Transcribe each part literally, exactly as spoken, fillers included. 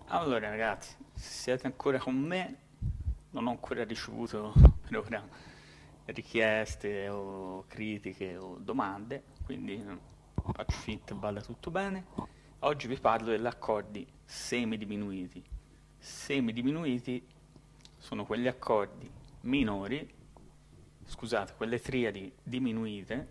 Allora ragazzi, se siete ancora con me, non ho ancora ricevuto per ora richieste o critiche o domande, quindi mm, faccio finta che vada tutto bene. Oggi vi parlo degli accordi semidiminuiti. Semidiminuiti sono quegli accordi minori, scusate, quelle triadi diminuite.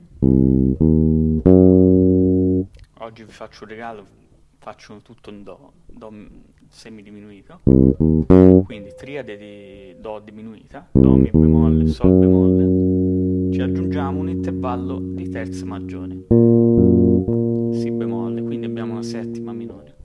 Oggi vi faccio un regalo, faccio tutto in Do, Do semidiminuito, quindi triade di Do diminuita, Do, Mi bemolle, Sol bemolle, ci aggiungiamo un intervallo di terza maggiore, Si bemolle, quindi abbiamo una settima minore.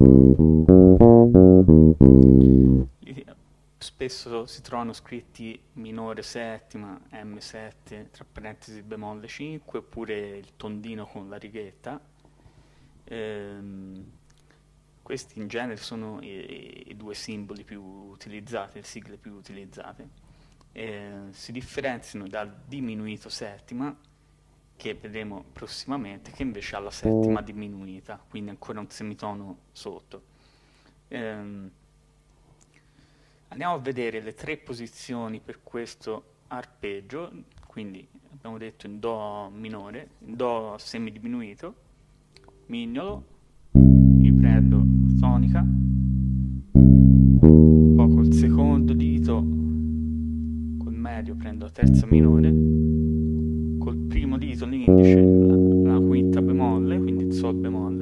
Spesso si trovano scritti minore settima, M sette, tra parentesi bemolle cinque, oppure il tondino con la righetta. Ehm, Questi in genere sono i, i due simboli più utilizzati, le sigle più utilizzate. Eh, si differenziano dal diminuito settima, che vedremo prossimamente, che invece ha la settima diminuita, quindi ancora un semitono sotto. Ehm, Andiamo a vedere le tre posizioni per questo arpeggio, quindi abbiamo detto in Do minore, in Do semidiminuito, mignolo, mi prendo tonica, poi col secondo dito, col medio prendo la terza minore, col primo dito l'indice la, la quinta bemolle, quindi il Sol bemolle,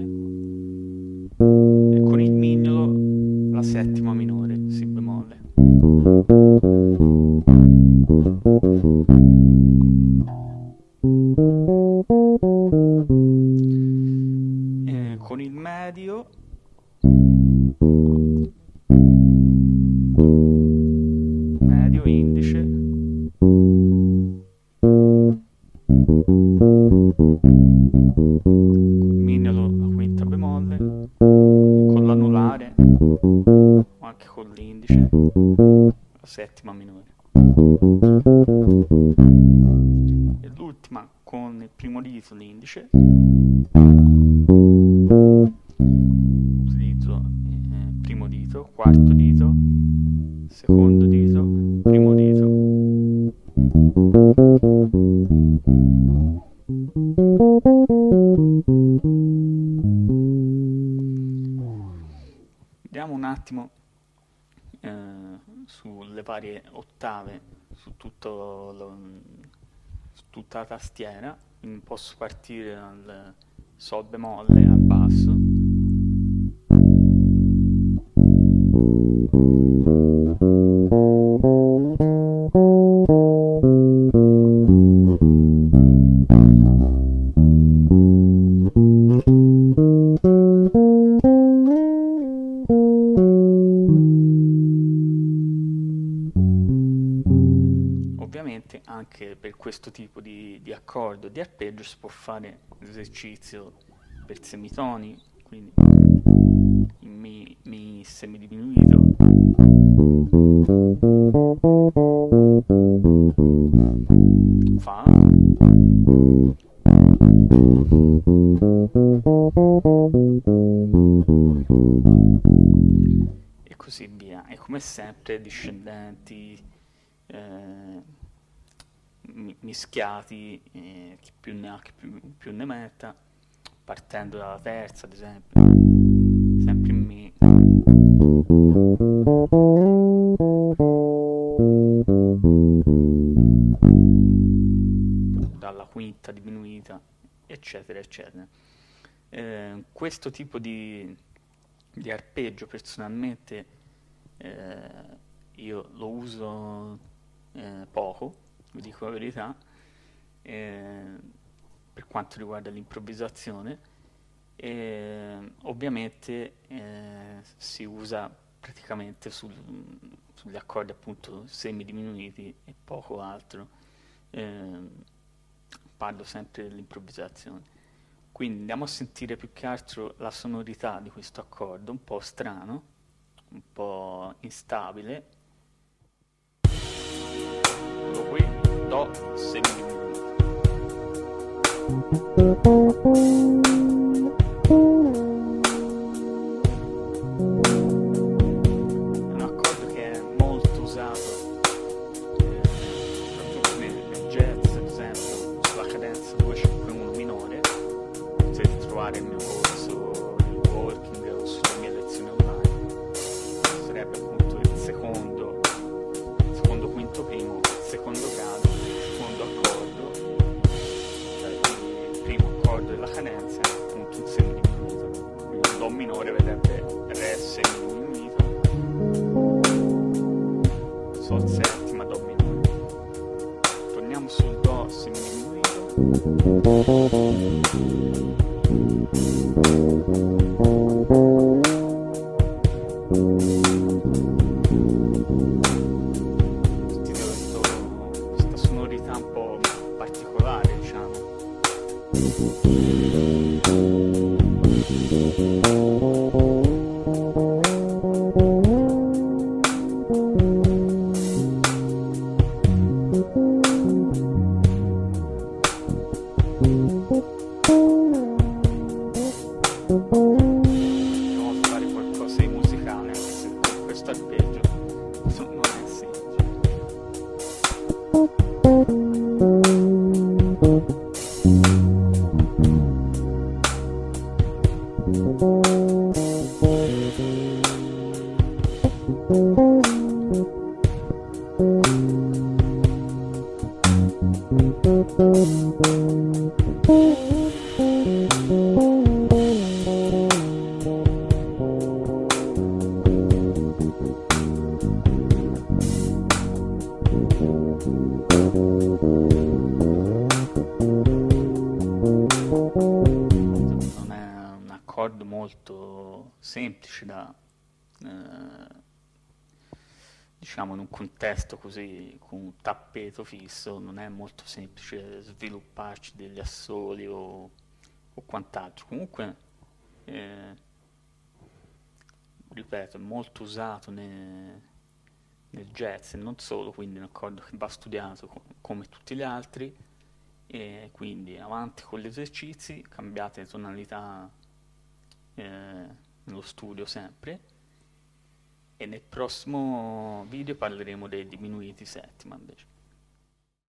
e con il mignolo la settima minore, Si bemolle. E con il medio medio indice, col mignolo la quinta bemolle, e con l'anulare o anche con l'indice la settima minore. E l'ultima con il primo dito l'indice, dito, eh, primo dito, quarto dito, secondo dito, primo dito. Vediamo un attimo eh, sulle varie ottave, su, tutto lo- su tutta la tastiera. Quindi posso partire dal Sol bemolle al basso, ovviamente anche per questo tipo di, di accordo, di arpeggio, si può fare l'esercizio per semitoni, quindi in Mi, Mi semidiminuito, Fa, e così via. E come sempre discendenti, eh, mi- mischiati, eh, chi più ne ha, chi più, più ne metta, partendo dalla terza, ad esempio, sempre in Mi, dalla quinta diminuita, eccetera, eccetera. Eh, questo tipo di, di arpeggio personalmente eh, io lo uso eh, poco, vi dico la verità, eh, per quanto riguarda l'improvvisazione. E ovviamente eh, si usa praticamente sul- sugli accordi appunto semidiminuiti e poco altro. Ehm, Parlo sempre dell'improvvisazione. Quindi andiamo a sentire più che altro la sonorità di questo accordo, un po' strano, un po' instabile. Eccolo qui, Do semidiminuito. Sentite questo- questa sonorità un po' particolare, diciamo. Proviamo a fare qualcosa di musicale, anche se con questo arpeggio insomma, non è semplice. Non è un accordo molto semplice da, eh, diciamo, in un contesto così, con un tappeto fisso, non è molto semplice svilupparci degli assoli o, o quant'altro. Comunque, eh, ripeto, è molto usato ne- nel jazz e non solo, quindi è un accordo che va studiato co- come tutti gli altri e quindi avanti con gli esercizi, cambiate le tonalità eh, nello studio sempre e nel prossimo video parleremo dei diminuiti settima invece.